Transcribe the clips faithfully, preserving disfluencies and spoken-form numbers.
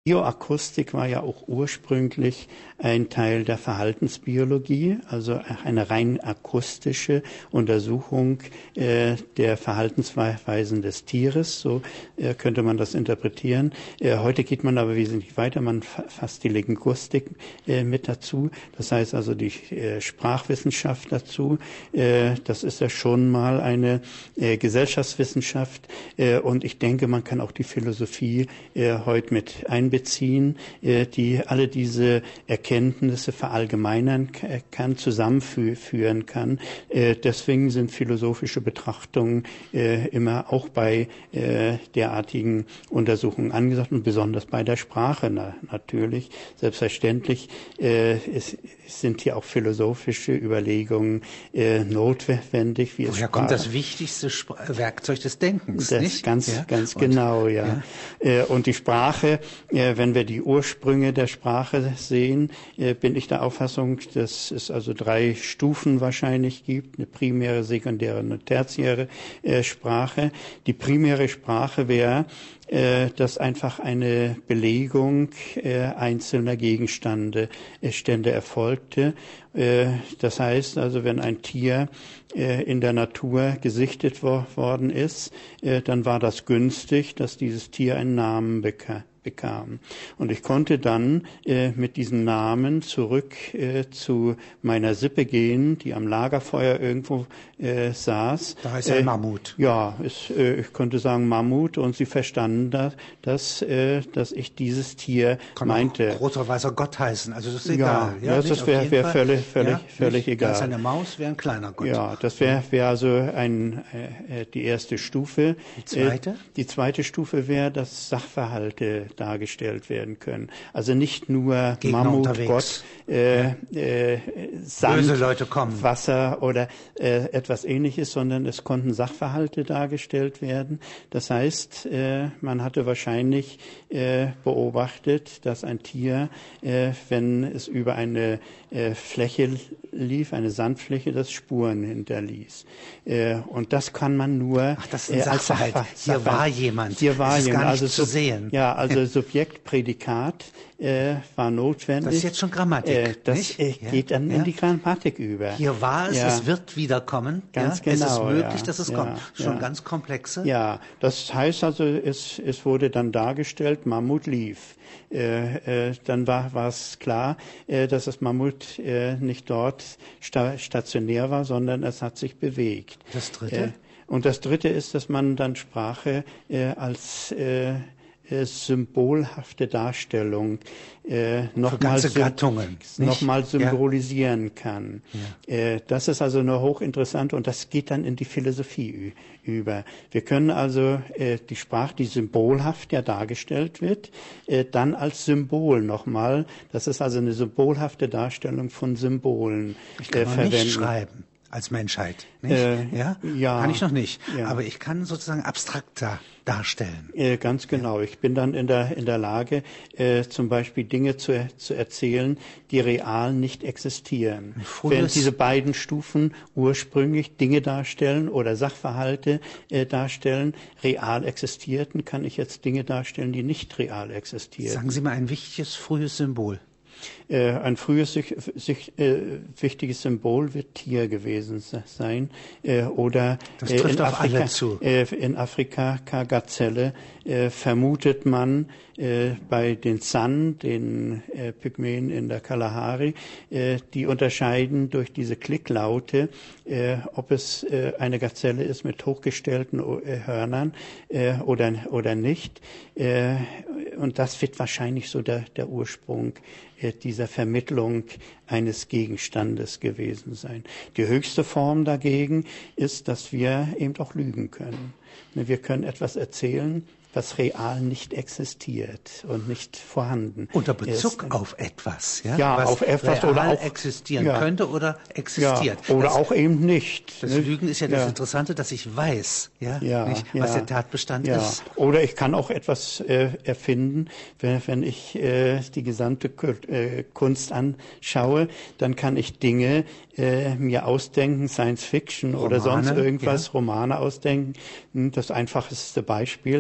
Bioakustik war ja auch ursprünglich ein Teil der Verhaltensbiologie, also eine rein akustische Untersuchung äh, der Verhaltensweisen des Tieres, so äh, könnte man das interpretieren. Äh, heute geht man aber wesentlich weiter, man fasst die Linguistik äh, mit dazu, das heißt also die äh, Sprachwissenschaft dazu. Äh, das ist ja schon mal eine äh, Gesellschaftswissenschaft äh, und ich denke, man kann auch die Philosophie äh, heute mit einbeziehen, äh, die alle diese Erkenntnisse verallgemeinern kann, zusammenführen kann. Äh, deswegen sind philosophische Betrachtungen äh, immer auch bei äh, derartigen Untersuchungen angesagt und besonders bei der Sprache na, natürlich. Selbstverständlich äh, es, es sind hier auch philosophische Überlegungen äh, notwendig. Wie Woher kommt das wichtigste Sp- Werkzeug des Denkens? Das nicht? Ganz, ja? ganz und, genau, ja. ja. Äh, und die Sprache, äh, wenn wir die Ursprünge der Sprache sehen, bin ich der Auffassung, dass es also drei Stufen wahrscheinlich gibt, eine primäre, sekundäre und eine tertiäre äh, Sprache. Die primäre Sprache wäre, äh, dass einfach eine Belegung äh, einzelner Gegenstände äh, Stände erfolgte. Äh, das heißt also, wenn ein Tier äh, in der Natur gesichtet wo- worden ist, äh, dann war das günstig, dass dieses Tier einen Namen bekam. bekam. Und ich konnte dann äh, mit diesem Namen zurück äh, zu meiner Sippe gehen, die am Lagerfeuer irgendwo äh, saß. Da heißt er äh, Mammut. Ja, es, äh, ich könnte sagen Mammut, und sie verstanden das, dass, äh, dass ich dieses Tier Kann meinte. auch großer weißer Gott heißen, also das ist egal. Ja, ja, nicht? das Auf wäre jeden wär Fall. völlig, völlig, ja, völlig nicht? egal. Ganz eine Maus wäre ein kleiner Gott. Ja, das wäre wär also ein, äh, die erste Stufe. Die zweite? Äh, die zweite Stufe wäre, dass Sachverhalte dargestellt werden können. Also nicht nur Gegner Mammut, unterwegs. Gott, äh, äh, Sand, Böse Leute kommen. Wasser oder äh, etwas Ähnliches, sondern es konnten Sachverhalte dargestellt werden. Das heißt, äh, man hatte wahrscheinlich äh, beobachtet, dass ein Tier, äh, wenn es über eine äh, Fläche lief, eine Sandfläche, das Spuren hinterließ. Äh, und das kann man nur Ach, das ist ein äh, als Sachverhalt. Sachver- Hier Sachver- war jemand. Hier war Es ist jemand. gar nicht also zu Sub- sehen. Ja, also Subjekt, Prädikat äh, war notwendig. Das ist jetzt schon Grammatik, Äh, das nicht? äh, Ja, geht dann ja. in die Grammatik über. Hier war es, Ja. es wird wiederkommen. Ganz ja? Es ist genau, möglich, ja, dass es ja, kommt. Schon ja. ganz komplexe. Ja, das heißt also, es, es wurde dann dargestellt, Mammut lief. Äh, äh, dann war war es klar, äh, dass das Mammut äh, nicht dort sta- stationär war, sondern es hat sich bewegt. Das dritte? Äh, und das Dritte ist, dass man dann Sprache äh, als äh, äh, symbolhafte Darstellung äh, nochmal ganze Gattungen, nicht? noch mal Ja. symbolisieren kann. Ja. Äh, das ist also eine hochinteressante, und das geht dann in die Philosophie ü- über. Wir können also äh, die Sprache, die symbolhaft ja dargestellt wird, äh, dann als Symbol nochmal, das ist also eine symbolhafte Darstellung von Symbolen Ich kann äh, noch verwenden. nicht schreiben als Menschheit. Nicht? Äh, ja? ja. Kann ich noch nicht. Ja. Aber ich kann sozusagen abstrakter darstellen. Äh, ganz genau. Ich bin dann in der in der Lage, äh, zum Beispiel Dinge zu zu erzählen, die real nicht existieren. frühes- Während diese beiden Stufen ursprünglich Dinge darstellen oder Sachverhalte äh, darstellen, real existierten, kann ich jetzt Dinge darstellen, die nicht real existieren. Sagen Sie mal ein wichtiges frühes Symbol. Äh, ein frühes sich, sich, äh, wichtiges Symbol wird Tier gewesen sein, äh, oder Das äh, trifft in auf Afrika, alle zu. Äh, in Afrika Gazelle, äh, vermutet man äh, bei den San, den äh, Pygmäen in der Kalahari, äh, die unterscheiden durch diese Klicklaute, äh, ob es äh, eine Gazelle ist mit hochgestellten äh, Hörnern äh, oder oder nicht. Äh, und das wird wahrscheinlich so der der Ursprung äh, dieser Vermittlung eines Gegenstandes gewesen sein. Die höchste Form dagegen ist, dass wir eben auch lügen können. Wir können etwas erzählen, was real nicht existiert und nicht vorhanden Unter Bezug ist. auf etwas, ja, Ja, was auf etwas real oder auch existieren ja. könnte oder existiert. Ja, oder das, auch eben nicht. das ne? Lügen ist ja das Ja. Interessante, dass ich weiß, ja, Ja, nicht, ja. was der Tatbestand Ja. ist. Oder ich kann auch etwas äh, erfinden, wenn, wenn ich äh, die gesamte Ku- äh, Kunst anschaue, dann kann ich Dinge äh, mir ausdenken, Science Fiction oder Romane, sonst irgendwas, ja. Romane ausdenken. Hm, Das einfachste Beispiel, ich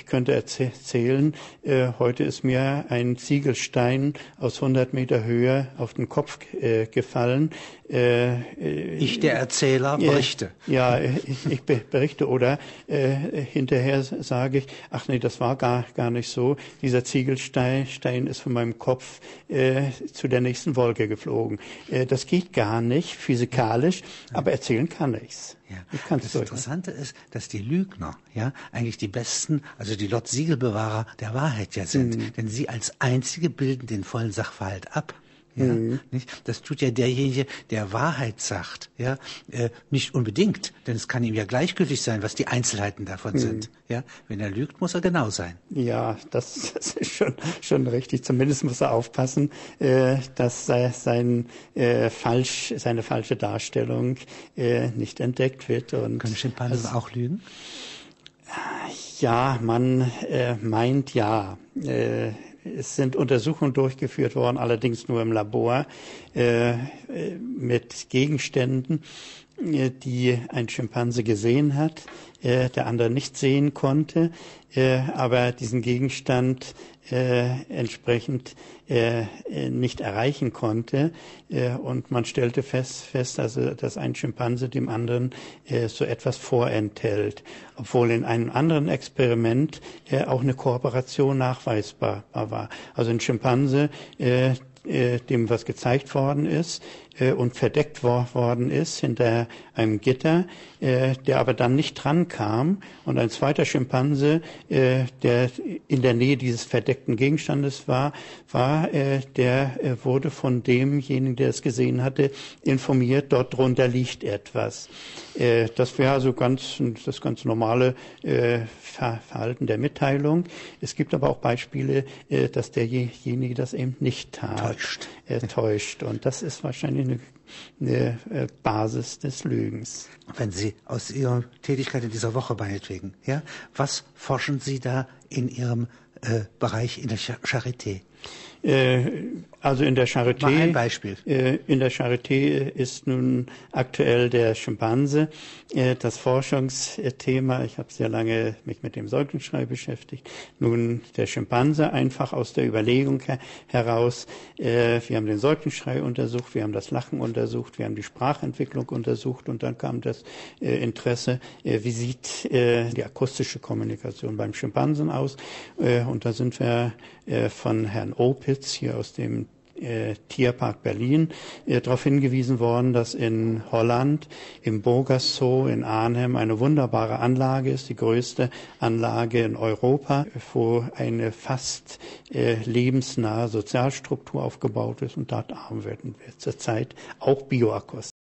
könnte erzählen, äh, heute ist mir ein Ziegelstein aus hundert Meter Höhe auf den Kopf äh, gefallen. Äh, ich, der Erzähler, berichte. Äh, ja, ich, ich berichte oder äh, hinterher sage ich, ach nee, das war gar, gar nicht so. Dieser Ziegelstein Stein ist von meinem Kopf äh, zu der nächsten Wolke geflogen. Äh, das geht gar nicht physikalisch, aber erzählen kann ich's. Ja. Ich kann's Das durch. Interessante ist, dass die Lügner ja eigentlich die besten, also die Lott-Siegelbewahrer der Wahrheit ja sind, mhm. denn sie als einzige bilden den vollen Sachverhalt ab. Ja, mhm. nicht? Das tut ja derjenige, der Wahrheit sagt, ja, äh, nicht unbedingt, denn es kann ihm ja gleichgültig sein, was die Einzelheiten davon mhm. sind. Ja, wenn er lügt, muss er genau sein. Ja, das, das ist schon schon richtig. Zumindest muss er aufpassen, äh, dass sein äh, falsch seine falsche Darstellung äh, nicht entdeckt wird. Und können Schimpansen also, auch lügen? Ja, man äh, meint ja. Äh, Es sind Untersuchungen durchgeführt worden, allerdings nur im Labor, äh, mit Gegenständen, äh, die ein Schimpanse gesehen hat, äh, der andere nicht sehen konnte, äh, aber diesen Gegenstand äh, entsprechend äh, nicht erreichen konnte. Äh, und man stellte fest, fest also, dass ein Schimpanse dem anderen äh, so etwas vorenthält, obwohl in einem anderen Experiment äh, auch eine Kooperation nachweisbar war. Also ein Schimpanse, äh, äh, dem was gezeigt worden ist äh, und verdeckt wor worden ist hinter einem Gitter, äh, der aber dann nicht dran kam, und ein zweiter Schimpanse, äh, der in der Nähe dieses verdeckten Gegenstandes war, war äh, der äh, wurde von demjenigen, der es gesehen hatte, informiert, dort drunter liegt etwas. Äh, das wäre also ganz das ganz normale äh, Ver Verhalten der Mitteilung. Es gibt aber auch Beispiele, äh, dass derjenige das eben nicht tat. Täuscht. Äh, täuscht. Und das ist wahrscheinlich eine, eine äh, Basis des Lügens. Wenn Sie aus Ihrer Tätigkeit in dieser Woche meinetwegen, ja, was forschen Sie da in Ihrem äh, Bereich in der Charité? Also in der Charité, mal ein Beispiel. In der Charité ist nun aktuell der Schimpanse das Forschungsthema. Ich habe sehr lange mich mit dem Säuglingsschrei beschäftigt. Nun der Schimpanse einfach aus der Überlegung heraus. Wir haben den Säuglingsschrei untersucht, wir haben das Lachen untersucht, wir haben die Sprachentwicklung untersucht, und dann kam das Interesse, wie sieht die akustische Kommunikation beim Schimpansen aus? Und da sind wir von Herrn Opitz hier aus dem äh, Tierpark Berlin äh, darauf hingewiesen worden, dass in Holland im Burgers Zoo in Arnhem eine wunderbare Anlage ist, die größte Anlage in Europa, wo eine fast äh, lebensnahe Sozialstruktur aufgebaut ist, und dort arbeiten wir zurzeit auch bioakustisch.